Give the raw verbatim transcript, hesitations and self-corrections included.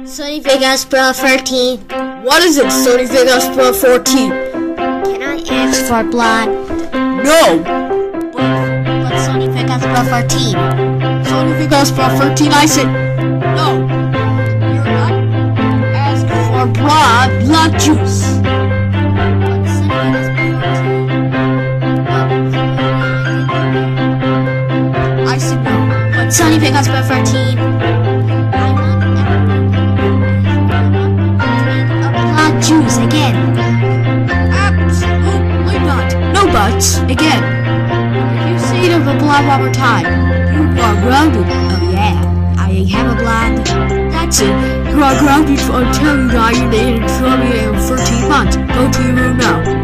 Sony Vegas Pro thirteen. What is it, Sony Vegas Pro fourteen? Can I ask for blood? No! But Sony Vegas Pro thirteen. Sony Vegas Pro thirteen, I said no. You're not asking for blood, blood juice. But Sony Vegas Pro thirteen. I said no. But Sony Vegas Pro thirteen. Juice again. Absolutely not. No buts. Again. If you say it of a blood one more time, you are grounded. Oh yeah, I have a blood. That's it. You are grounded until you die in thirteen months. Go to your room now.